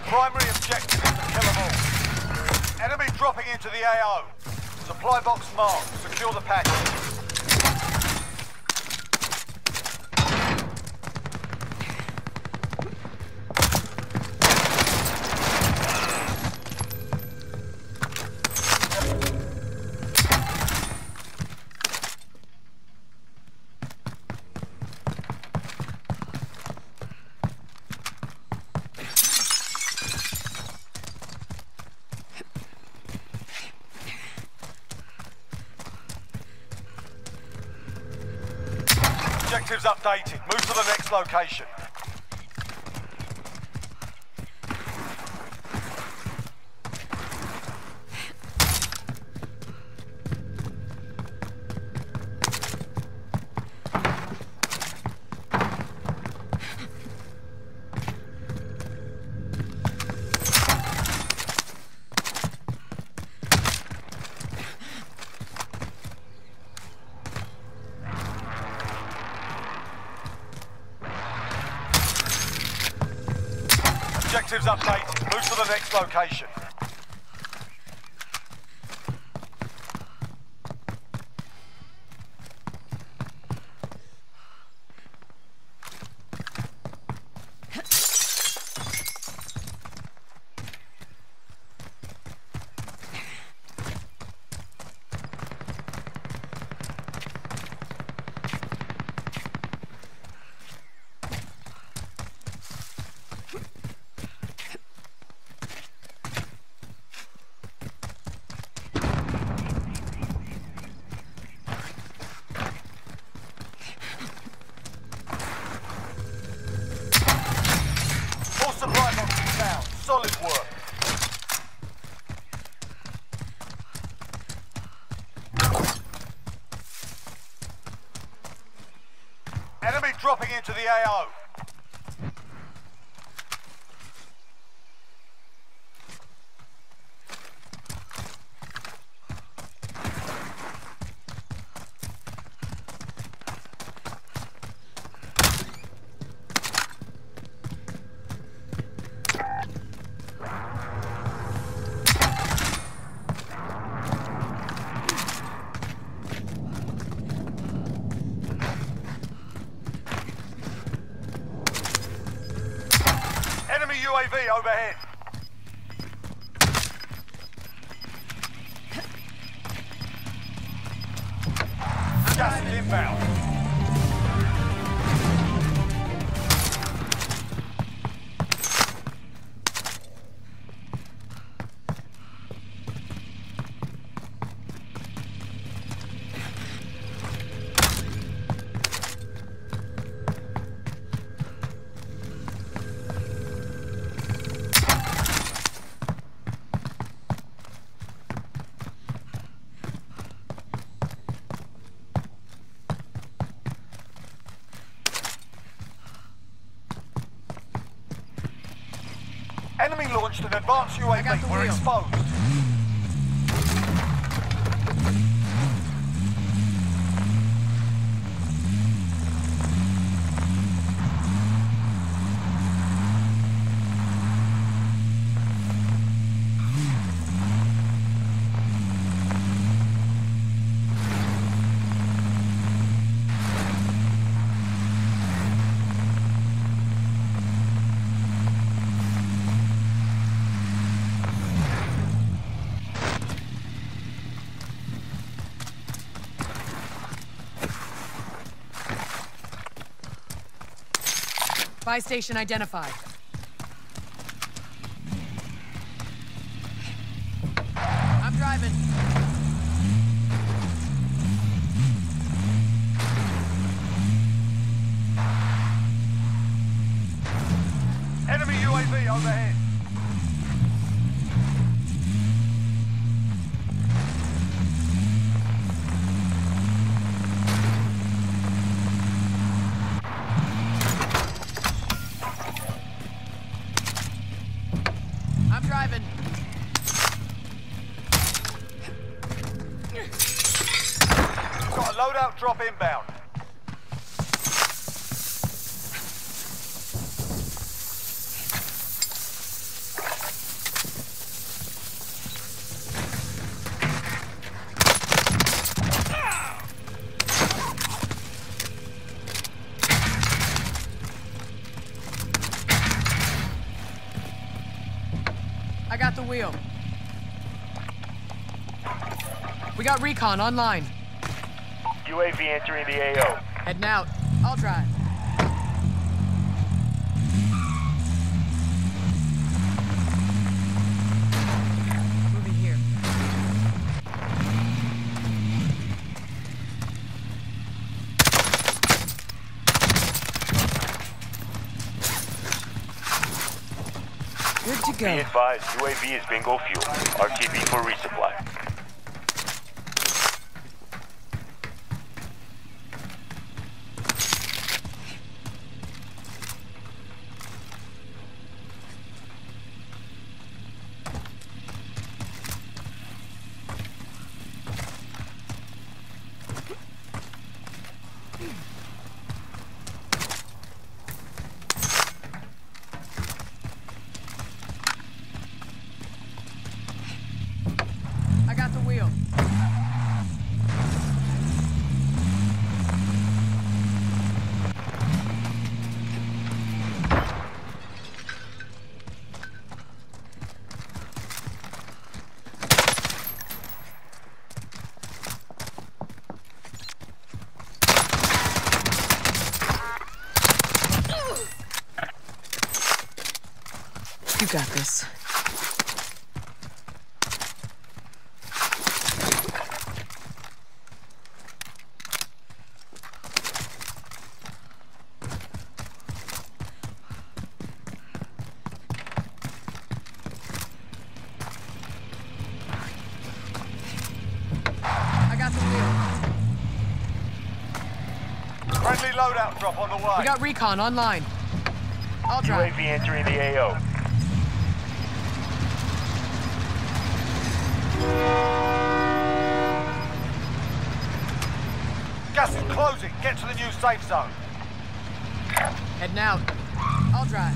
Primary objective is to kill them all. Enemy dropping into the AO. Supply box marked. Secure the package. Objectives updated. Move to the next location. Objectives updated. Move to the next location. Supply box down. Solid work. Enemy dropping into the AO. UAV overhead. Gas is inbound. Enemy launched an advanced UAV. We're exposed. Buy station identified. I'm driving. Enemy UAV overhead. I'm driving. Got a loadout drop inbound. I got the wheel. We got recon online. UAV entering the AO. Heading out. I'll drive. Moving here. Good to Be go. advised, UAV is bingo fuel. RTB for resupply. I got the wheel. You got this. I got the wheel. Friendly loadout drop on the way. We got recon online. I'll drive. UAV entering the AO. Gas is closing. Get to the new safe zone. Heading out. I'll drive.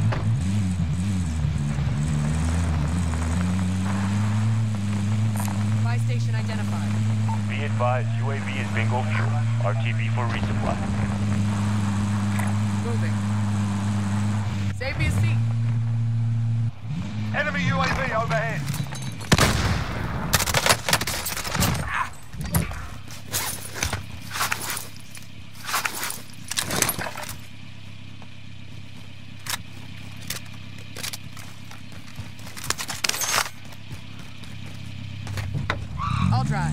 Buy station identified. Be advised, UAV is bingo fuel. RTB for resupply. Moving. Save me a seat. Enemy UAV overhead. I'll drive.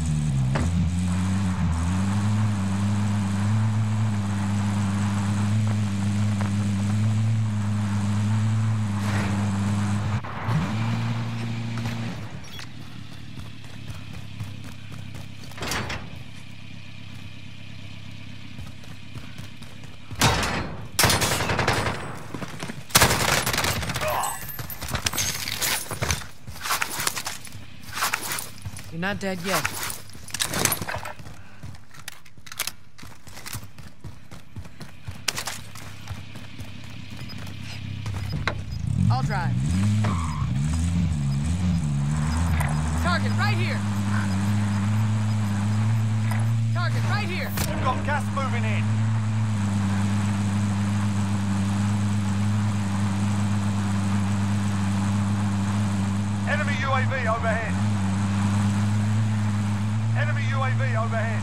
You're not dead yet. I'll drive. Target right here. Target right here. We've got gas moving in. Enemy UAV overhead. Enemy UAV overhead.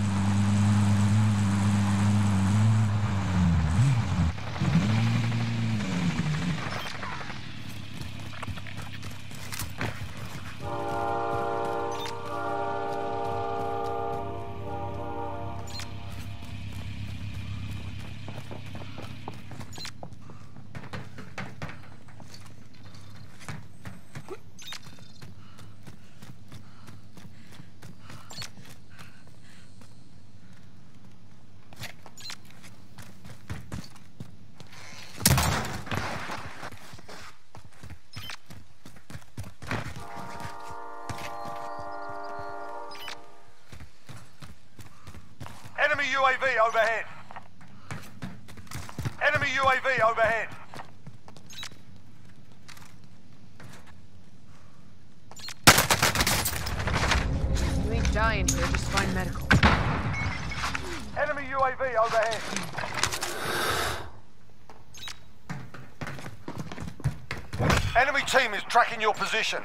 Enemy UAV overhead. Enemy UAV overhead. You ain't dying here, just find medical. Enemy UAV overhead. Enemy team is tracking your position.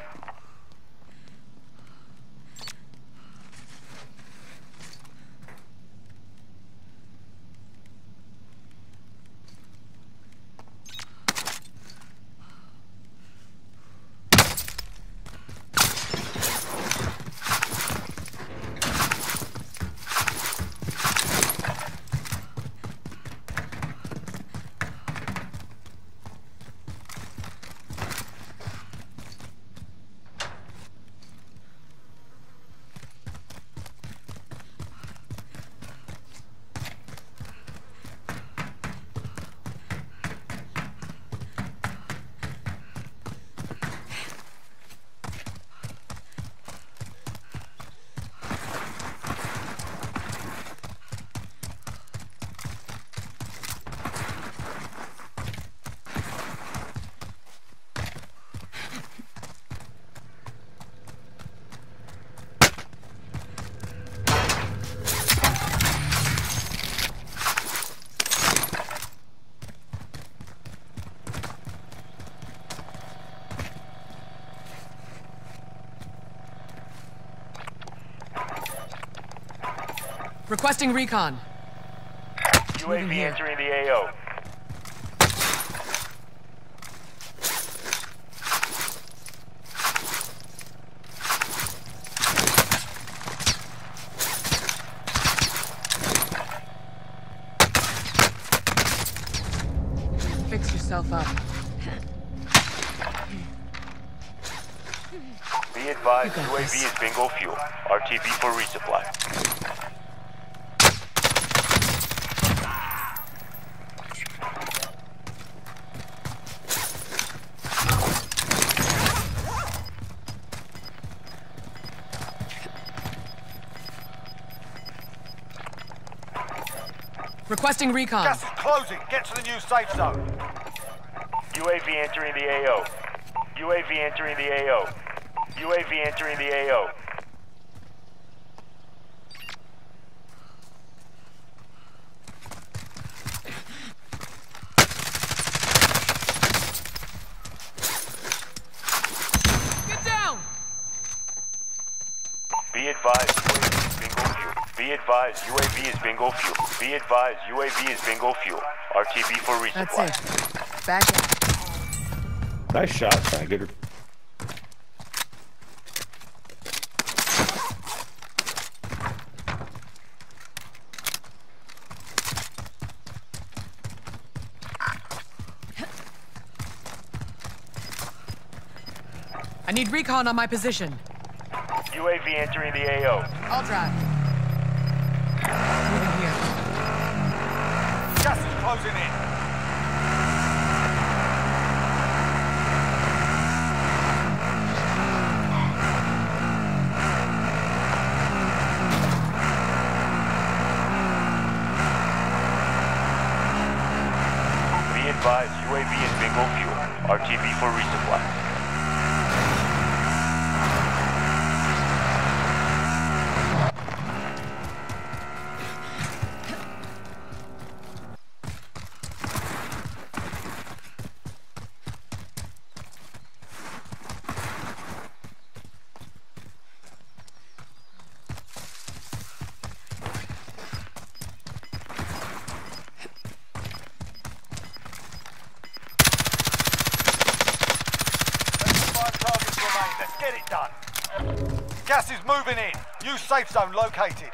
Requesting recon. UAV entering the AO. Fix yourself up. Be advised, UAV is bingo fuel. RTB for resupply. Requesting recon. Gas is closing. Get to the new safe zone. UAV entering the AO. UAV entering the AO. UAV entering the AO. Get down! Be advised, UAV is bingo fuel. Be advised, UAV is bingo fuel. Be advised, UAV is bingo fuel. RTB for resupply. That's it. Back out. Nice shot, faggot. I need recon on my position. UAV entering the AO. I'll drive. Moving here. Gas is closing in. Be advised, UAV is bingo fuel. RTB for resupply. Let's get it done. Gas is moving in. New safe zone located.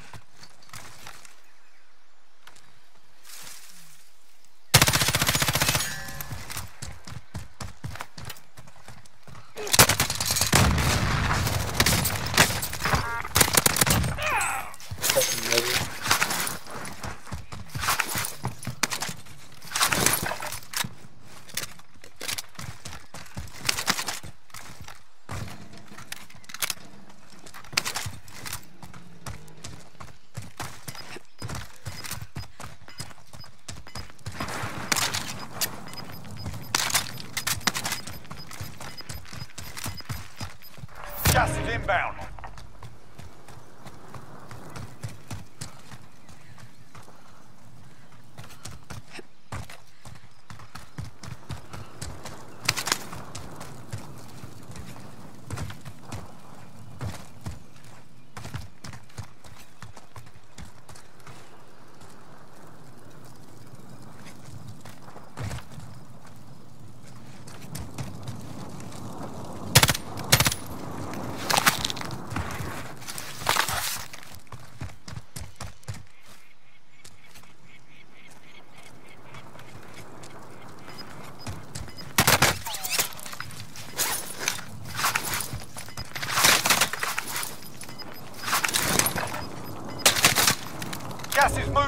Gas is inbound.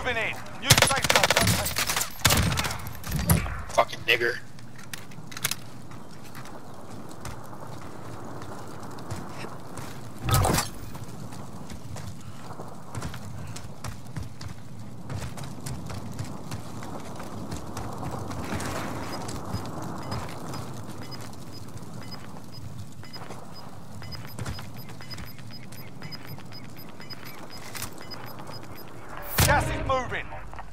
moving in. New safe zone located. Fucking nigger. Gas is moving.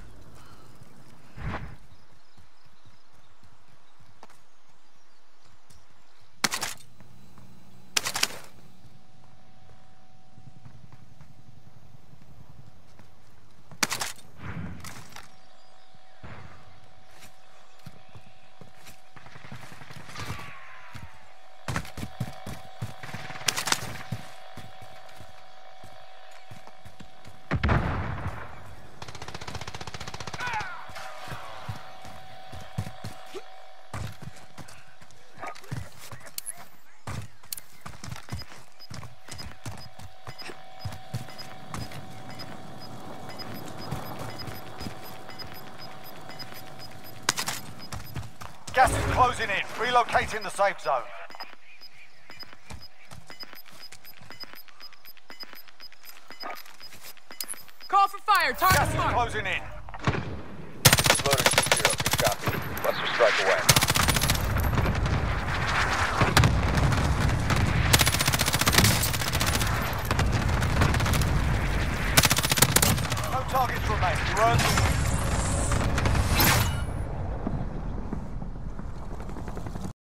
Gas is closing in. Relocating the safe zone. Call for fire. Target Gas is marked. closing in. Loader 2-0, good copy. Buster strike away.